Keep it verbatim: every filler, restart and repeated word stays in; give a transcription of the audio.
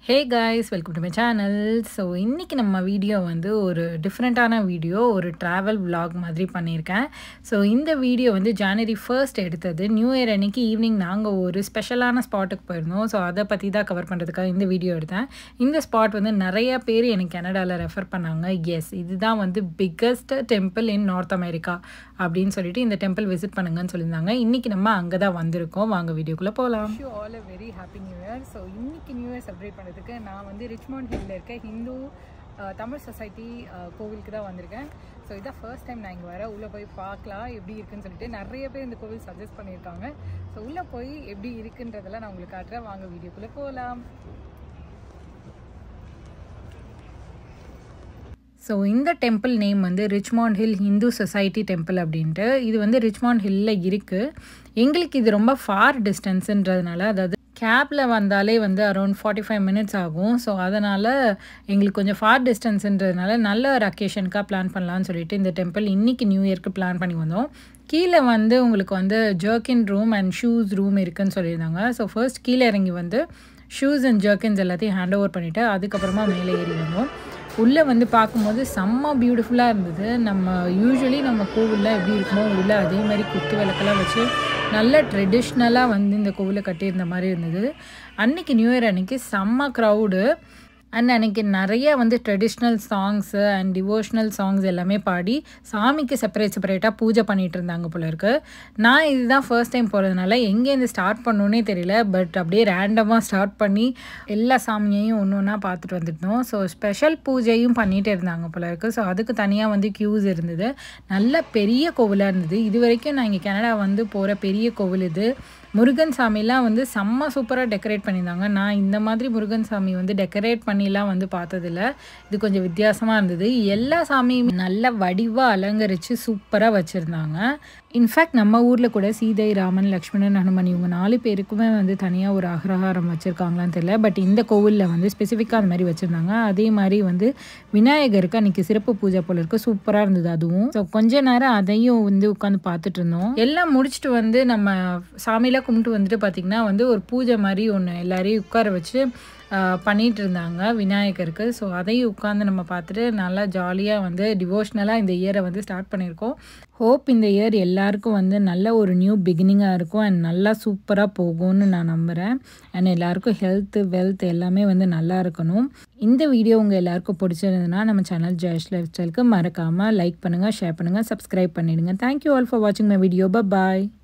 Hey guys, welcome to my channel. So இன்னைக்கு நம்ம video வந்து ஒரு டிஃபரெண்டான வீடியோ, ஒரு travel vlog மாதிரி பண்ணியிருக்கேன். ஸோ இந்த வீடியோ வந்து ஜனவரி ஃபர்ஸ்ட் எடுத்தது. நியூ இயர் அன்னைக்கு ஈவினிங் நாங்கள் ஒரு ஸ்பெஷலான ஸ்பாட்டுக்கு போயிருந்தோம். ஸோ அதை பற்றி தான் கவர் பண்ணுறதுக்காக இந்த வீடியோ எடுத்தேன். இந்த ஸ்பாட் வந்து நிறைய பேர் எனக்கு கனடாவில் ரெஃபர் பண்ணாங்க. எஸ், இதுதான் வந்து biggest temple in North America அப்படின்னு சொல்லிட்டு இந்த டெம்பிள் விசிட் பண்ணுங்கன்னு சொல்லியிருந்தாங்க. இன்றைக்கி நம்ம அங்கே தான் வந்திருக்கோம். வாங்க வீடியோக்குள்ளே போகலாம். You all a very happy new year. So இன்னைக்கு நியூ இயர் செலிப்ரேட் பண்ண நான் வந்து ரிச்மண்ட் ஹில்ல இருக்க ஹிந்து தமிழ் சொசைட்டி கோவிலுக்கு தான் வந்திருக்கேன். ஸோ இதான் ஃபர்ஸ்ட் டைம் நான் இங்கே வர. உள்ளே போய் பார்க்கலாம் எப்படி இருக்குன்னு சொல்லிட்டு நிறைய பேர் இந்த கோவில் சஜஸ்ட் பண்ணியிருக்காங்க. ஸோ உள்ளே போய் எப்படி இருக்குன்றதெல்லாம் நான் உங்களுக்கு காட்டுறேன். வாங்க வீடியோக்குள்ளே போகலாம். ஸோ இந்த டெம்பிள் நேம் வந்து Richmond Hill Hindu society temple அப்படின்ட்டு. இது வந்து ரிச்மண்ட் ஹில்லில் இருக்குது. எங்களுக்கு இது ரொம்ப ஃபார் டிஸ்டன்ஸுன்றதுனால, அதாவது கேப்பில் வந்தாலே வந்து அரௌண்ட் ஃபார்ட்டி ஃபைவ் மினிட்ஸ் ஆகும். ஸோ அதனால் எங்களுக்கு கொஞ்சம் ஃபார் டிஸ்டன்ஸுன்றதுனால நல்ல ஒரு அக்கேஷனுக்காக பிளான் பண்ணலான்னு சொல்லிட்டு இந்த டெம்பிள் இன்றைக்கி நியூ இயர்க்கு பிளான் பண்ணி வந்தோம். கீழே வந்து உங்களுக்கு வந்து jerkin room and shoes room இருக்குதுன்னு சொல்லியிருந்தாங்க. ஸோ ஃபர்ஸ்ட் கீழே இறங்கி வந்து ஷூஸ் அண்ட் ஜர்க்கின்ஸ் எல்லாத்தையும் ஹேண்ட் ஓவர் பண்ணிவிட்டு அதுக்கப்புறமா மேலே ஏறி வந்தோம். உள்ளே வந்து பார்க்கும்போது செம்ம பியூட்டிஃபுல்லாக இருந்தது. நம்ம யூஸ்வலி நம்ம கோவிலில் எப்படி இருக்குமோ உள்ளே அதே மாதிரி குத்து விளக்கெல்லாம் வச்சு நல்ல ட்ரெடிஷ்னலாக வந்து இந்த கோவிலை கட்டியிருந்த மாதிரி இருந்தது. அன்றைக்கி நியூ இயர் அன்றைக்கி செம்ம க்ரௌடு. அண்ட் அன்றைக்கி நிறைய வந்து traditional songs and devotional songs எல்லாமே பாடி சாமிக்கு செப்பரேட் செப்பரேட்டாக பூஜை பண்ணிகிட்டு இருந்தாங்க போல இருக்குது. நான் இதுதான் ஃபர்ஸ்ட் டைம் போகிறதுனால எங்கேருந்து ஸ்டார்ட் பண்ணணுன்னே தெரியல. பட் அப்படியே ரேண்டமாக ஸ்டார்ட் பண்ணி எல்லா சாமியையும் ஒன்று ஒன்றா பார்த்துட்டு வந்துட்டோம். ஸோ ஸ்பெஷல் பூஜையும் பண்ணிகிட்டு இருந்தாங்க போல இருக்குது. ஸோ அதுக்கு தனியாக வந்து க்யூஸ் இருந்தது. நல்ல பெரிய கோவிலாக இருந்தது. இது வரைக்கும் நான் இங்கே கனடா வந்து போகிற பெரிய கோவில் இது. முருகன் சாமிலாம் வந்து செம்ம சூப்பராக டெக்கரேட் பண்ணியிருந்தாங்க. நான் இந்த மாதிரி முருகன் சாமி வந்து டெக்கரேட் பண்ணிலாம் வந்து பார்த்ததில்ல. இது கொஞ்சம் வித்தியாசமாக இருந்தது. எல்லா சாமியும் நல்ல வடிவாக அலங்கரித்து சூப்பராக வச்சுருந்தாங்க. இன்ஃபேக்ட் நம்ம ஊரில் கூட சீதை, ராமன், லக்ஷ்மணன், ஹனுமன் இவங்க நாலு பேருக்குமே வந்து தனியாக ஒரு அக்ரஹாரம் வச்சுருக்காங்களான்னு தெரியல. பட் இந்த கோவிலில் வந்து ஸ்பெசிஃபிக்காக அந்த மாதிரி வச்சுருந்தாங்க. அதே மாதிரி வந்து விநாயகருக்கு அன்றைக்கி சிறப்பு பூஜை போல இருக்குது. சூப்பராக இருந்தது அதுவும். ஸோ கொஞ்ச நேரம் அதையும் வந்து உட்காந்து பார்த்துட்டு இருந்தோம். எல்லாம் முடிச்சுட்டு வந்து நம்ம சாமியில் கும்பிட்டு வந்துட்டு பார்த்திங்கன்னா வந்து ஒரு பூஜை மாதிரி ஒன்று எல்லாரையும் உட்கார வச்சு பண்ணிகிட்டு இருந்தாங்க விநாயகருக்கு. ஸோ அதையும் உட்காந்து நம்ம பார்த்துட்டு நல்லா ஜாலியாக வந்து டிவோஷ்னலாக இந்த இயரை வந்து ஸ்டார்ட் பண்ணியிருக்கோம். ஹோப் இந்த இயர் எல்லாருக்கும் வந்து நல்ல ஒரு நியூ பிகினிங்காக இருக்கும் அண்ட் நல்லா சூப்பராக போகும்னு நான் நம்புகிறேன். அண்ட் எல்லாருக்கும் ஹெல்த்து வெல்த் எல்லாமே வந்து நல்லா இருக்கணும். இந்த வீடியோ உங்கள் எல்லாருக்கும் பிடிச்சிருந்ததுன்னா நம்ம சேனல் ஜெயஷ் லைஃப் ஸ்டைலுக்கு மறக்காமல் லைக் பண்ணுங்கள், ஷேர் பண்ணுங்கள், சப்ஸ்கிரைப் பண்ணிவிடுங்க. தேங்க்யூ ஆல் ஃபார் வாட்சிங் மை வீடியோ. பாய்.